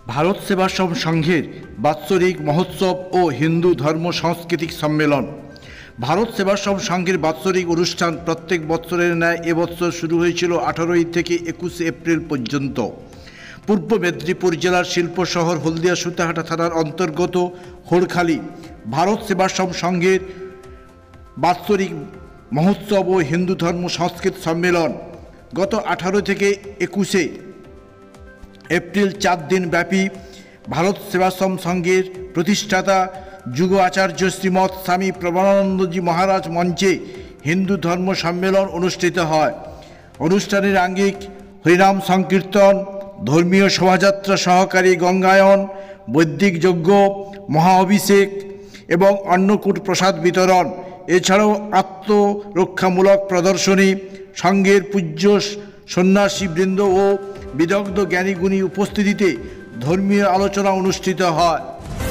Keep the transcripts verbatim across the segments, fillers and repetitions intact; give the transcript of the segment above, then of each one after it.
ভারত সেবাশ্রম সংঘের বাৎসরিক মহোৎসব ও হিন্দু ধর্ম সাংস্কৃতিক সম্মেলন। ভারত সেবাশ্রম সংঘের বাৎসরিক অনুষ্ঠান প্রত্যেক বছরের ন্যায় এবছর শুরু হয়েছিল আঠারোই থেকে একুশে এপ্রিল পর্যন্ত। পূর্ব মেদিনীপুর জেলার শিল্প শহর হলদিয়া সুতাহাটা থানার অন্তর্গত হোড়খালি ভারত সেবাশ্রম সংঘের বাৎসরিক মহোৎসব ও হিন্দু ধর্ম সাংস্কৃতিক সম্মেলন গত আঠারো থেকে একুশে এপ্রিল চার দিন ব্যাপী ভারত সেবাশ্রম সংঘের প্রতিষ্ঠাতা যুগ আচার্য শ্রীমৎ স্বামী প্রবণানন্দজি মহারাজ মঞ্চে হিন্দু ধর্ম সম্মেলন অনুষ্ঠিত হয়। অনুষ্ঠানের আঙ্গিক হরিনাম সংকীর্তন, ধর্মীয় শোভাযাত্রা, সহকারী গঙ্গায়ন, বৈদিক যজ্ঞ, মহা অভিষেক এবং অন্নকূট প্রসাদ বিতরণ, এছাড়াও আত্মরক্ষামূলক প্রদর্শনী, সংঘের পূজ্য সন্ন্যাসীবৃন্দ ও বিদগ্ধ জ্ঞানীগুণী উপস্থিতিতে ধর্মীয় আলোচনা অনুষ্ঠিত হয়।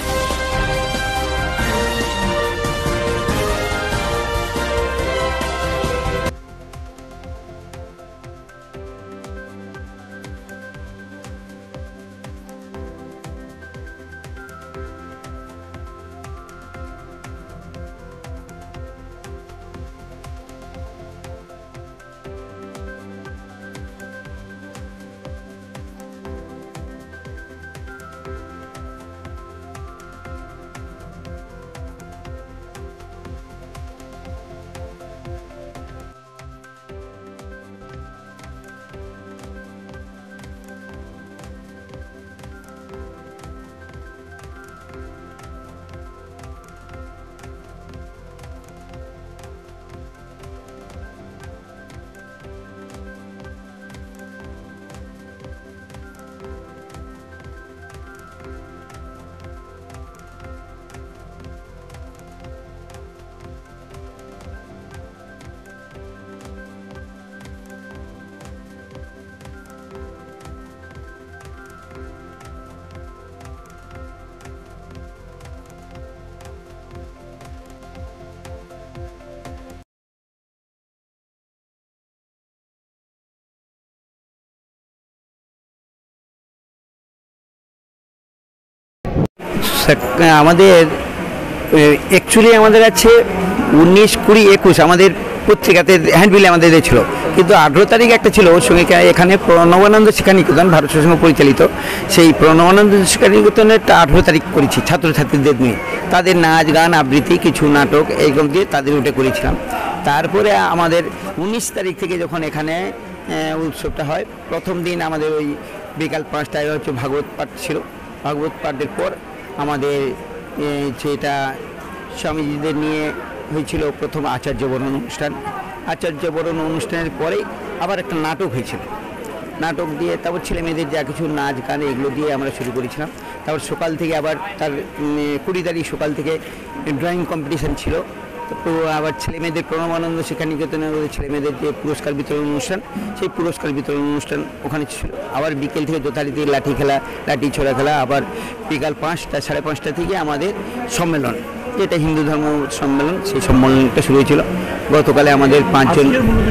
আমাদের অ্যাকচুয়ালি আমাদের আছে উনিশ কুড়ি একুশ আমাদের পত্রিকাতে হ্যান্ডবিলে আমাদের ছিল, কিন্তু আঠেরো তারিখ একটা ছিল ওর সঙ্গে এখানে প্রণবানন্দ শিক্ষা নিকেতন ভারত সেবাশ্রম পরিচালিত সেই প্রণবানন্দ শিক্ষা নিকেতনের আঠেরো তারিখ করেছি ছাত্রছাত্রীদের নিয়ে, তাদের নাচ গান আবৃত্তি কিছু নাটক এইরকম দিয়ে তাদের উঠে করেছিলাম। তারপরে আমাদের উনিশ তারিখ থেকে যখন এখানে উৎসবটা হয়, প্রথম দিন আমাদের ওই বিকাল পাঁচটায় হচ্ছে ভাগবত পাঠ ছিল। ভাগবত পাঠের পর আমাদের যেটা স্বামীজিদের নিয়ে হয়েছিল প্রথম আচার্য বরণ অনুষ্ঠান। আচার্য বরণ অনুষ্ঠানের পরেই আবার একটা নাটক হয়েছিল, নাটক দিয়ে তারপর ছেলে মেয়েদের যা কিছু নাচ গান এগুলো দিয়ে আমরা শুরু করেছিলাম। তারপর সকাল থেকে আবার তার কুড়ি তারিখ সকাল থেকে ড্রয়িং কম্পিটিশান ছিল। তো আবার ছেলে মেয়েদের প্রণবানন্দ শিক্ষা নিকেতনের ছেলে মেয়েদের যে পুরস্কার বিতরণ অনুষ্ঠান, সেই পুরস্কার বিতরণ অনুষ্ঠান ওখানে ছিল। আবার বিকেল থেকে যথারীতি লাঠি খেলা, লাঠি ছোড়া খেলা, আবার বিকাল পাঁচটা সাড়ে পাঁচটা থেকে আমাদের সম্মেলন, যেটা হিন্দু ধর্ম সম্মেলন, সেই সম্মেলনটা শুরু হয়েছিল। গতকালে আমাদের পাঁচজন।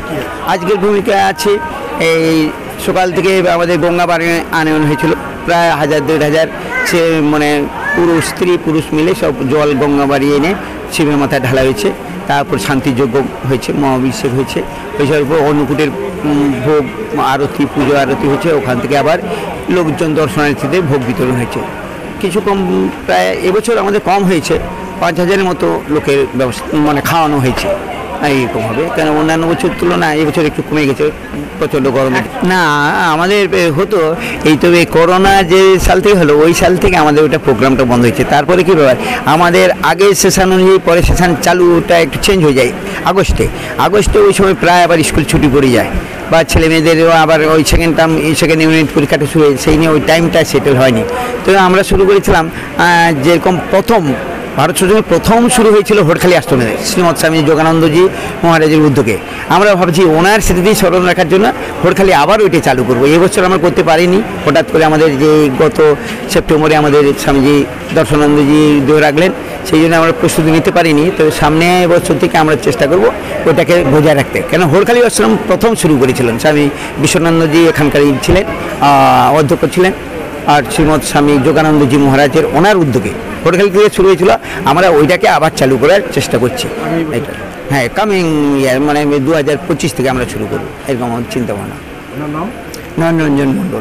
আজকের ভূমিকা আছে এই সকাল থেকে আমাদের গঙ্গা বাড়ি আনয়ন হয়েছিল, প্রায় হাজার দেড় হাজার সে মানে পুরুষ স্ত্রী পুরুষ মিলে সব জল গঙ্গা বাড়ি এনে শিবের মাথায় ঢালা হয়েছে। তারপর শান্তিযজ্ঞ হয়েছে, মহাভিষেক হয়েছে, ওইসবের উপর অন্নকূটের ভোগ আরতি, পুজো আরতি হয়েছে। ওখান থেকে আবার লোকজন দর্শনার্থীদের ভোগ বিতরণ হয়েছে। কিছু কম, প্রায় এবছর আমাদের কম হয়েছে, পাঁচ হাজারের মতো লোকের ব্যবস্থা মানে খাওয়ানো হয়েছে এইরকম হবে, কেন অন্যান্য বছর তুলনায় এবছর একটু কমে গেছে প্রচণ্ড গরমে। না আমাদের হতো এই তো এই করোনা যে সাল থেকে হলো ওই সাল থেকে আমাদের ওইটা প্রোগ্রামটা বন্ধ হয়েছে। তারপরে কী ব্যাপার, আমাদের আগের সেশন অনুযায়ী পরে সেশন চালুটা একটু চেঞ্জ হয়ে যায় আগস্টে। আগস্টে ওই সময় প্রায় আবার স্কুল ছুটি পড়ে যায়, বা ছেলে মেয়েদেরও আবার ওই সেকেন্ড টার্ম এই সেকেন্ড ইউনিট পরীক্ষাটা শুরু হয়, সেই নিয়ে ওই টাইমটা সেটেল হয়নি। তো আমরা শুরু করেছিলাম যেরকম প্রথম ভারত সেবাশ্রমের প্রথম শুরু হয়েছিল হোড়খালি আশ্রমে শ্রীমৎ স্বামী যোগানন্দজি মহারাজের উদ্যোগে। আমরা ভাবছি ওনার স্মৃতি স্মরণ রাখার জন্য হোড়খালি আবার ওইটা চালু করবো। এবছর আমরা করতে পারিনি, হঠাৎ করে আমাদের যে গত সেপ্টেম্বরে আমাদের স্বামীজি দর্শনানন্দজি দেহ রাখলেন, সেই জন্য আমরা প্রস্তুতি নিতে পারিনি। তো সামনে বছর থেকে আমরা চেষ্টা করব ওটাকে বজায় রাখতে, কেন হোড়খালি আশ্রম প্রথম শুরু করেছিলেন স্বামী বিশ্বনান্দজি, এখানকারই ছিলেন, অধ্যক্ষ ছিলেন। আর শ্রীমৎ স্বামী যোগানন্দজি মহারাজের ওনার উদ্যোগে হোটেল থেকে শুরু হয়েছিল, আমরা ওইটাকে আবার চালু করার চেষ্টা করছি। এটা হ্যাঁ, কামিং ইয়ার মানে দু হাজার পঁচিশ থেকে আমরা শুরু করবো, এরকম আমাদের চিন্তা ভাবনা। নয়নরঞ্জন মণ্ডল।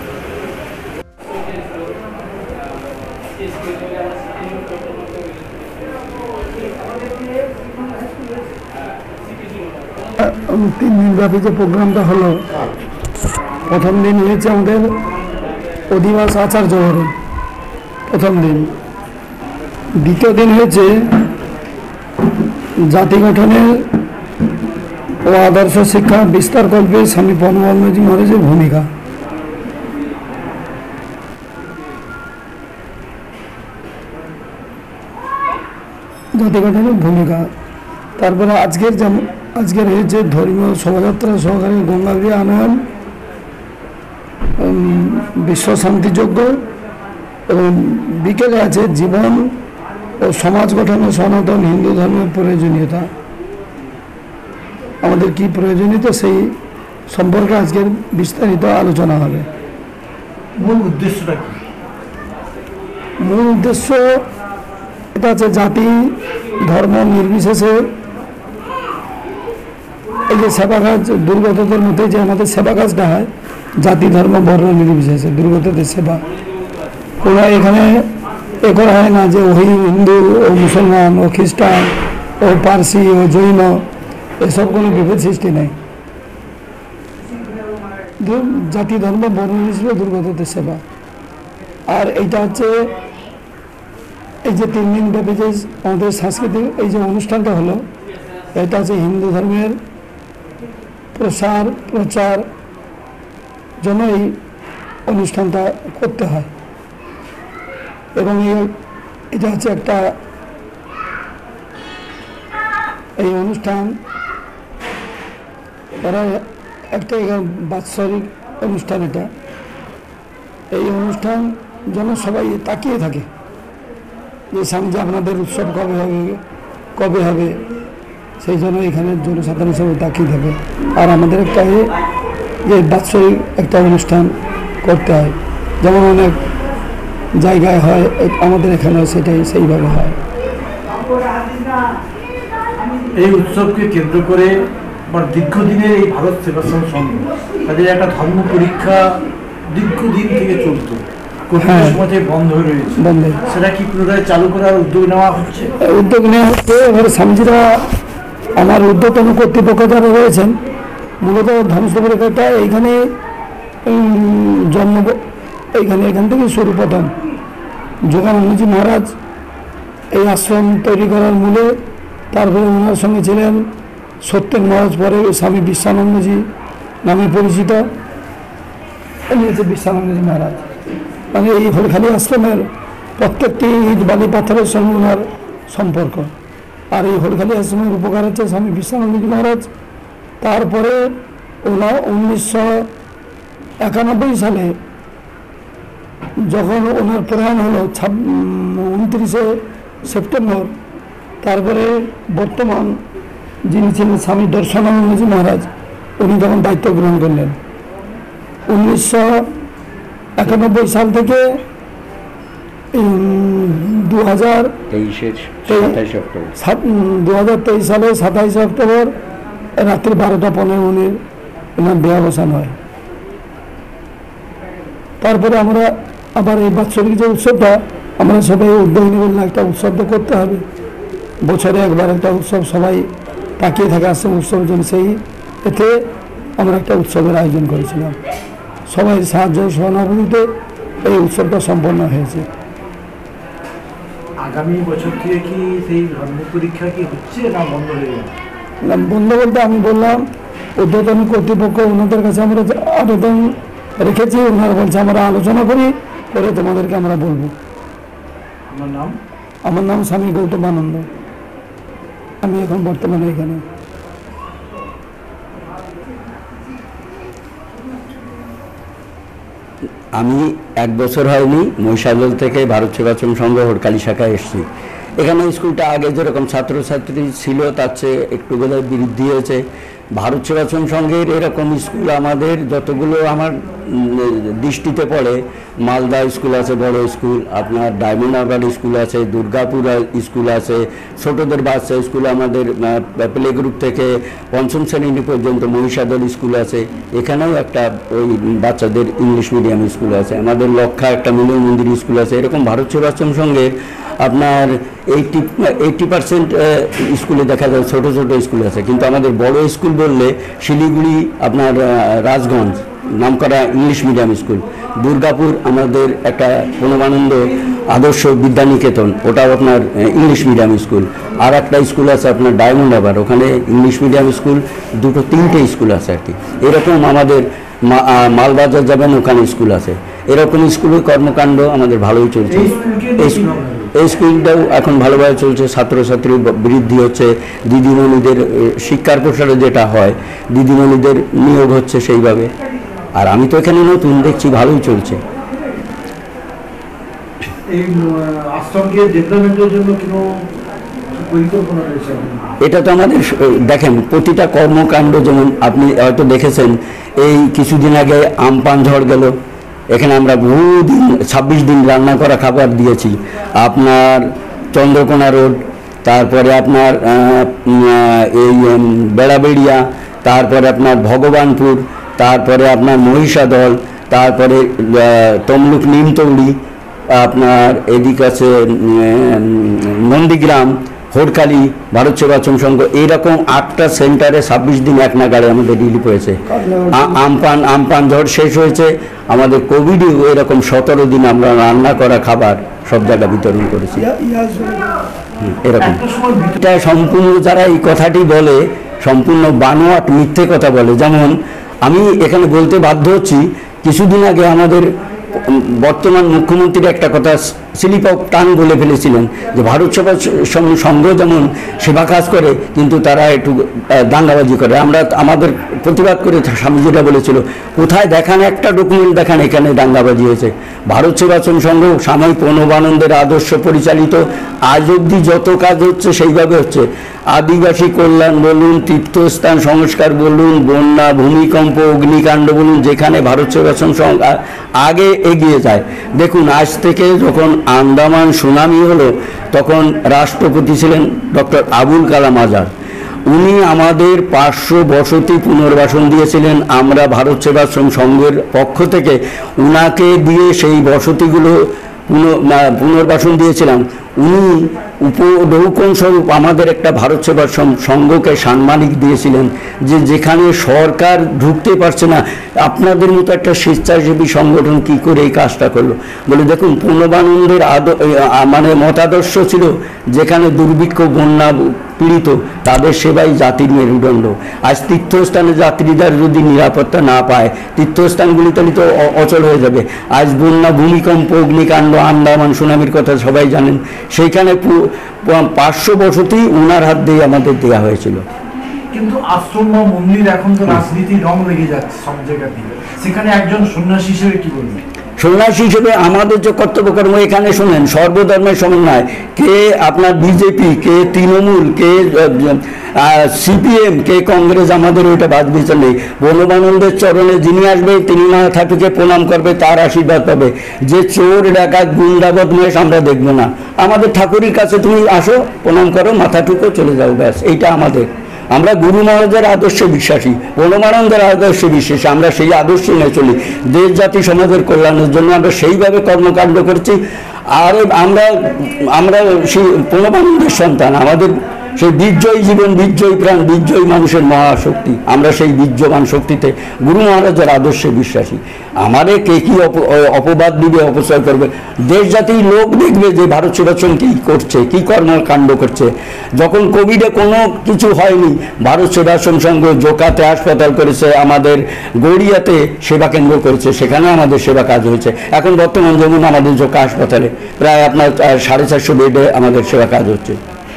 তিন দিন ব্যাপী যে প্রোগ্রামটা হলো, প্রথম দিন হয়েছে আমাদের অধিবাস আচার্য বরণ, প্রথম দিন। দ্বিতীয় দিন হয়েছে জাতি গঠনের ও আদর্শ শিক্ষা বিস্তার কল্পে স্বামী পরমানন্দজি মহারাজের ভূমিকা। জাতি গঠনের ভূমিকা। তারপরে আজকের যেমন আজকের হয়েছে ধর্মীয় শোভাযাত্রা সহকারে গঙ্গাগৃহ আনয়ন, বিশ্ব শান্তিযজ্ঞ, এবং বিকেলে আছে জীবন ও সমাজ গঠনে সনাতন হিন্দু ধর্মের প্রয়োজনীয়তা। আমাদের কি প্রয়োজনীয়তা সেই সম্পর্কে আজকের বিস্তারিত আলোচনা হবে। মূল উদ্দেশ্যটা কি? মূল উদ্দেশ্য এটা আছে জাতি ধর্ম নির্বিশেষে এই যে সেবা কাজ, দুর্গতদের মধ্যে যে আমাদের সেবা কাজটা হয়, জাতি ধর্ম বর্ণ নির্বিশেষে দুর্গতদের সেবা। কোনো এখানে এ করা হয় না যে ওই হিন্দু ও মুসলমান ও খ্রিস্টান ও পার্সি ও জৈন, এসব কোনো বিভেদ সৃষ্টি নেই। জাতি ধর্ম বর্ণ নির্বিশেষে দুর্গতদের সেবা। আর এইটা হচ্ছে এই যে তিন দিন ব্যাপী যে আমাদের সাংস্কৃতিক এই যে অনুষ্ঠানটা হলো, এটা হচ্ছে হিন্দু ধর্মের প্রসার প্রচার জন্য এই অনুষ্ঠানটা করতে হয়। এবং এটা হচ্ছে একটা এই অনুষ্ঠান তারা একটা বাৎসরিক অনুষ্ঠান। এটা এই অনুষ্ঠান যেন সবাই তাকিয়ে থাকে যে স্বামীজি আপনাদের উৎসব কবে হবে কবে হবে, সেই জন্য এখানে জনসাধারণ সবাই তাকিয়ে থাকে। আর আমাদের একটা যে বাৎসরিক একটা অনুষ্ঠান করতে হয়, যেমন অনেক জায়গায় হয়, আমাদের এখানে সেটাই সেইভাবে হয়। এই উৎসবকে কেন্দ্র করে বা দীর্ঘদিনের এই ভারত সেবাশ্রম সংঘ তাদের একটা ধর্ম পরীক্ষা দীর্ঘদিন থেকে চলতো, হ্যাঁ, সমাজে বন্ধ হয়ে রয়েছে, বন্ধ। সেটা কি পুনরায় চালু করার উদ্যোগ নেওয়া হচ্ছে? উদ্যোগ নেওয়া হচ্ছে। এবার স্বামীজিরা আমার ঊর্ধ্বতন কর্তৃপক্ষ যারা রয়েছেন, মূলত ধ্বংস পরীক্ষাটা এইখানে জন্ম, এইখানে এখান থেকে শুরু। প্রথম যোগানন্দজি মহারাজ এই আশ্রম তৈরি করার মূলে, তারপরে ওনার সঙ্গে ছিলেন সত্যেন মহারাজ, পরে স্বামী বিশ্বানন্দজি নামে পরিচিত, উনি হচ্ছে বিশ্বানন্দজি মহারাজ। মানে এই হলখালি আশ্রমের প্রত্যেকটি ইট বালি পাথরের সঙ্গে ওনার সম্পর্ক। আর এই হলখালি আশ্রমের উপকার হচ্ছে স্বামী বিশ্বানন্দজি মহারাজ। তারপরে ওনার উনিশশো একানব্বই সালে যখন ওনার প্রয়াণ হলো উনত্রিশে সেপ্টেম্বর, তারপরে বর্তমান যিনি ছিলেন স্বামী দর্শনানন্দজি মহারাজ, উনি তখন দায়িত্ব গ্রহণ করলেন। উনিশশো একানব্বই সাল থেকে দু হাজার তেইশের দু হাজার তেইশ সালে সাতাইশে অক্টোবর রাত্রি বারোটা পনেরো মিনিট এনার দেহাবসান হয়। তারপরে আমরা আবার এই বাৎসরিক যে উৎসবটা, আমরা সবাই উদ্যোগ নেবেন না, একটা উৎসব তো করতে হবে, বছরে একবার একটা উৎসব সবাই তাকিয়ে থাকে আসছে উৎসবের জন্য। সেই এতে আমরা একটা উৎসবের আয়োজন করেছিলাম, সবাই সাহায্য সহানুভূতিতে এই উৎসবটা সম্পন্ন হয়েছে। আগামী বছর থেকে কি সেই ধর্ম পরীক্ষা কি হচ্ছে না বন্ধ হয়ে যাবে? বন্ধ বলতে আমি বললাম ঊর্ধ্বতন কর্তৃপক্ষ ওনাদের কাছে আমরা আবেদন রেখেছি, ওনারা বলছে আমরা আলোচনা করি, করে তোমাদেরকে আমরা বলবো। আমার নাম আমার নাম স্বামী গৌতম আনন্দ, আমি এখন বর্তমানে এখানে। আমি এক বছর হয়নি মহিষাদল থেকে ভারত সেবাশ্রম সংঘ হরকালী শাখায় এসেছি। এখানে স্কুলটা আগে যেরকম ছাত্রছাত্রী ছিল তার চেয়ে একটু বোধহয় বৃদ্ধি হয়েছে, ভারত সেবাশ্রম সংঘের এরকম স্কুল আমাদের যতগুলো আমার দৃষ্টিতে পড়ে, মালদা স্কুল আছে, বড় স্কুল, আপনার ডায়মন্ড হারবার স্কুল আছে, দুর্গাপুর স্কুল আছে, ছোটদের বাচ্চা স্কুল আমাদের প্লে গ্রুপ থেকে পঞ্চম শ্রেণী পর্যন্ত মহিষাদল স্কুল আছে, এখানেও একটা ওই বাচ্চাদের ইংলিশ মিডিয়াম স্কুল আছে, আমাদের লক্ষা একটা মিলন মন্দির স্কুল আছে। এরকম ভারত সেবাশ্রম সংঘের আপনার এইটি এইটি পার্সেন্ট স্কুলে দেখা যায় ছোটো ছোটো স্কুল আছে, কিন্তু আমাদের বড় স্কুল বললে শিলিগুড়ি, আপনার রাজগঞ্জ নামকরা ইংলিশ মিডিয়াম স্কুল, দুর্গাপুর আমাদের একটা প্রণবানন্দ আদর্শ বিদ্যানিকেতন, ওটাও আপনার ইংলিশ মিডিয়াম স্কুল, আর একটা স্কুল আছে আপনার ডায়মন্ড হারবার, ওখানে ইংলিশ মিডিয়াম স্কুল দুটো তিনটে স্কুল আছে আর কি। এরকম আমাদের মালবাজার যাবেন ওখানে স্কুল আছে, এরকম স্কুলের কর্মকাণ্ড আমাদের ভালোই চলছে। এই স্কুলটাও এখন ভালোভাবে চলছে, ছাত্রছাত্রী বৃদ্ধি হচ্ছে, দিদিমণিদের শিক্ষার প্রসারে যেটা হয় দিদিমণিদের নিয়োগ হচ্ছে সেইভাবে। আর আমি তো এখানে নতুন, দেখছি ভালোই চলছে। এটা তো আমাদের দেখেন প্রতিটা কর্মকাণ্ড, যেমন আপনি হয়তো দেখেছেন এই কিছুদিন আগে আমপান ঝড় গেল, এখানে আমরা বহুদিন ছাব্বিশ দিন রান্না করা খাবার দিয়েছি। আপনার চন্দ্রকোনা রোড, তারপরে আপনার এই বেড়াবেড়িয়া, তারপরে আপনার ভগবানপুর, তারপরে আপনার মহিষাদল, তারপরে তমলুক নিমতৌড়ি, আপনার এদিক আছে নন্দীগ্রাম, হোড়খালি, ভারত সেবাশ্রম সংঘ, এইরকম আটটা সেন্টারে ছাব্বিশ দিন এক নাগাড়ে আমাদের রিলিফ হয়েছে। আমপান আমপান ঝড় শেষ হয়েছে, আমাদের কোভিডেও এরকম সতেরো দিন আমরা রান্না করা খাবার সব জায়গায় বিতরণ করেছি। এরকম এটা সম্পূর্ণ যারা এই কথাটি বলে সম্পূর্ণ বানোয়াট মিথ্যে কথা বলে। যেমন আমি এখানে বলতে বাধ্য হচ্ছি, কিছুদিন আগে আমাদের বর্তমান মুখ্যমন্ত্রী একটা কথা স্লিপ অফ টাং বলে ফেলেছিলেন যে ভারত সেবা সংঘ যেমন সেবা কাজ করে কিন্তু তারা একটু দাঙ্গাবাজি করে। আমরা আমাদের প্রতিবাদ করে স্বামীজিরা বলেছিল কোথায় দেখান, একটা ডকুমেন্ট দেখান এখানে দাঙ্গাবাজি হয়েছে। ভারত সেবাশ্রম সংঘ স্বামী প্রণবানন্দের আদর্শ পরিচালিত আজ অবধি যত কাজ হচ্ছে সেইভাবে হচ্ছে। আদিবাসী কল্যাণ বলুন, তীর্থস্থান সংস্কার বলুন, বন্যা, ভূমিকম্প, অগ্নিকাণ্ড বলুন, যেখানে ভারত সেবাশ্রম সংঘ আগে এগিয়ে যায়। দেখুন আজ থেকে যখন আন্দামান সুনামি হলো তখন রাষ্ট্রপতি ছিলেন ডক্টর আবুল কালাম আজাদ, উনি আমাদের পাঁচশো বসতি পুনর্বাসন দিয়েছিলেন। আমরা ভারত সেবাশ্রম সংঘের পক্ষ থেকে উনাকে দিয়ে সেই বসতিগুলো পুনর্বাসন দিয়েছিলাম। উনি উপঢৌকন স্বরূপ আমাদের একটা ভারত সেবাশ্রম সংঘকে সাম্মানিক দিয়েছিলেন যে যেখানে সরকার ঢুকতে পারছে না আপনাদের মতো একটা স্বেচ্ছাসেবী সংগঠন কি করে এই কাজটা করলো। বলে দেখুন প্রণবানন্দের আদ মানে মতাদর্শ ছিল যেখানে দুর্ভিক্ষ বন্যা পীড়িত তাদের সেবাই জাতির মেরুদণ্ড। আজ তীর্থস্থানে যাত্রীরা যদি নিরাপত্তা না পায় তীর্থস্থানগুলি তাহলে তো অচল হয়ে যাবে। আজ বন্যা, ভূমিকম্প, অগ্নিকাণ্ড, আন্দামান সুনামির কথা সবাই জানেন, সেইখানে পাঁচশো বসতি উনার হাত দিয়ে আমাদের দেওয়া হয়েছিল। কিন্তু আশ্রম বা মন্দির এখন তো রাজনীতির রং লেগে যাচ্ছে সব জায়গাতে, সেখানে একজন সন্ন্যাসী হিসেবে কি বলবেন? সন্ন্যাসী হিসেবে আমাদের যে কর্তব্যকর্ম এখানে শোনেন সর্বধর্মের সমন্বয়, কে আপনার বিজেপি, কে তৃণমূল, কে সিপিএম, কে কংগ্রেস, আমাদের ওইটা বাদ বিচার নেই। প্রণবানন্দের চরণে যিনি আসবে তিনি মাথা থেকে প্রণাম করবে, তার আশীর্বাদ পাবে। যে চোর ডাকাত গুন্ডা বদমাইশ আমরা দেখবো না। আমাদের ঠাকুরের কাছে তুমি আসো, প্রণাম করো, মাথা টুকো, চলে যাও, ব্যাস। এইটা আমাদের, আমরা গুরু মহারাজের আদর্শে বিশ্বাসী, প্রণবানন্দের আদর্শে বিশ্বাসী, আমরা সেই আদর্শ নিয়ে চলি। দেশ জাতি সমাজের কল্যাণের জন্য আমরা সেইভাবে কর্মকাণ্ড করছি। আর আমরা আমরা সেই প্রণবানন্দের সন্তান, আমাদের সেই বীর্যই জীবন, বীর্যই প্রাণ, বীর্যই মানুষের মহাশক্তি। আমরা সেই বীর্যবান শক্তিতে গুরু মহারাজের আদর্শে বিশ্বাসী। আমাদের কে কী অপবাদ দিবে, অপচয় করবে, দেশ জাতির লোক দেখবে যে ভারত সেবাশ্রম কী করছে, কী কর্মকাণ্ড করছে। যখন কোভিডে কোনো কিছু হয়নি, ভারত সেবাশ্রম সংঘ জোকাতে হাসপাতাল করেছে, আমাদের গড়িয়াতে সেবা কেন্দ্র করেছে, সেখানে আমাদের সেবা কাজ হয়েছে। এখন বর্তমান যেমন আমাদের জোকা হাসপাতালে প্রায় আপনার সাড়ে চারশো বেডে আমাদের সেবা কাজ হচ্ছে।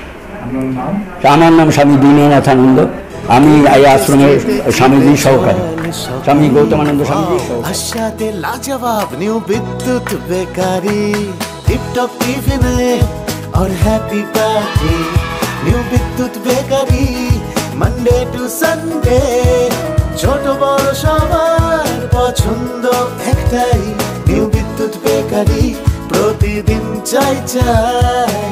আমার নাম স্বামী দীননাথ আনন্দ, আমি এই আশ্রমের স্বামীজি সহকারী, স্বামী গৌতমানন্দ স্বামীজি সহকারী। লাজবাব নিউ বিদ্যুৎ বেকারি, টিপটপ টিফিনে और happy party. New Bidyut bakery, Monday to Sunday, ছোট বড় সবার পছন্দ একটাই, নিউ বিদ্যুৎ বেকারি, প্রতিদিন চাই চাই